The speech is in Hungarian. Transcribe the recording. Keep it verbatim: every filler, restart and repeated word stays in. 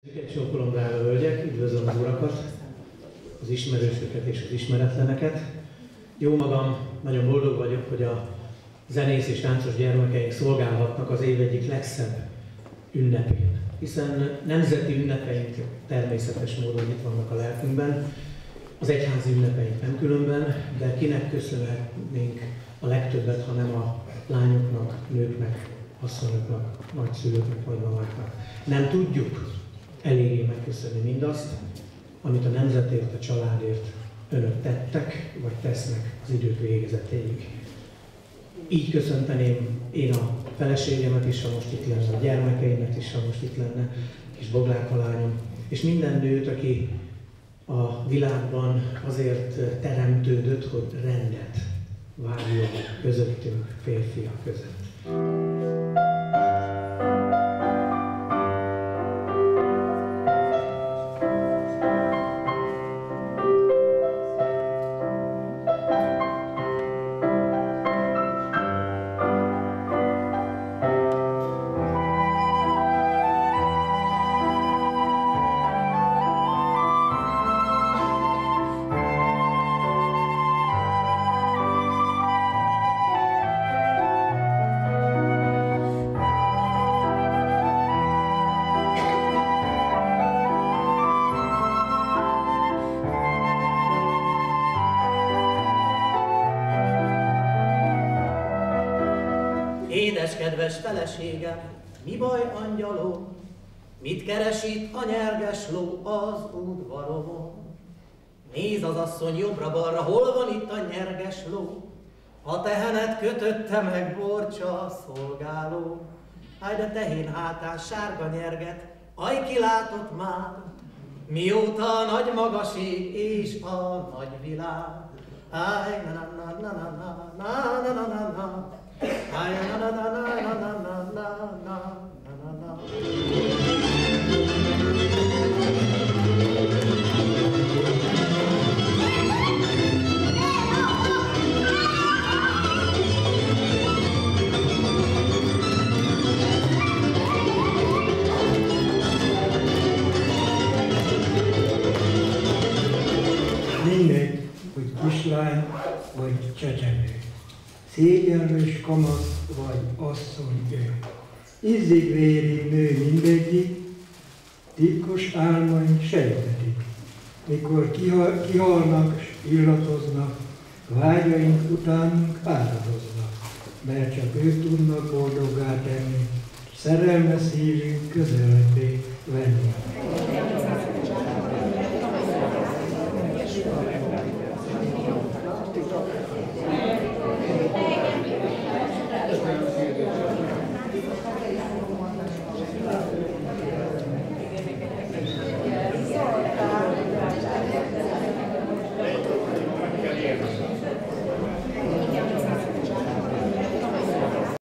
Csókolom rá a hölgyek, üdvözlöm az urakat, az ismerősöket és az ismeretleneket. Jó magam, nagyon boldog vagyok, hogy a zenész és táncos gyermekeink szolgálhatnak az év egyik legszebb ünnepén. Hiszen nemzeti ünnepeink természetes módon itt vannak a lelkünkben, az egyházi ünnepeink nem különben, de kinek köszönhetnénk a legtöbbet, hanem a lányoknak, nőknek, asszonyoknak, nagyszülőknek, nagymamáknak. Nem tudjuk eléggé megköszönni mindazt, amit a nemzetért, a családért önök tettek, vagy tesznek az idők végezetéig. Így köszönteném én a feleségemet is, ha most itt lenne, a gyermekeimet is, ha most itt lenne, kis Boglárka lányom, és minden nőt, aki a világban azért teremtődött, hogy rendet várjon közöttünk, férfiak között. Édes, kedves feleségem, mi baj, angyalom? Mit keres itt a nyerges ló az udvaromon? Nézd az asszony jobbra-balra, hol van itt a nyerges ló? A tehenet kötötte meg Borcsa a szolgáló. Háj, de tehén hátán sárga nyerget, aj, ki látott már, mióta a nagy magaség és a nagy világ. Háj, na na na na na na na na na na. Ay, na na na na na na na na na na. Mindegy, hogy kislány vagy csecsemő, szégyenlős kamasz vagy asszony ő. Izzig-vérig nő mindegyik, titkos álmaink sejtetik. Mikor kihal, kihalnak s illatoznak, vágyaink utánunk áradoznak, mert csak ők tudnak boldoggá tenni, szerelmes szívünk közelebbé venni.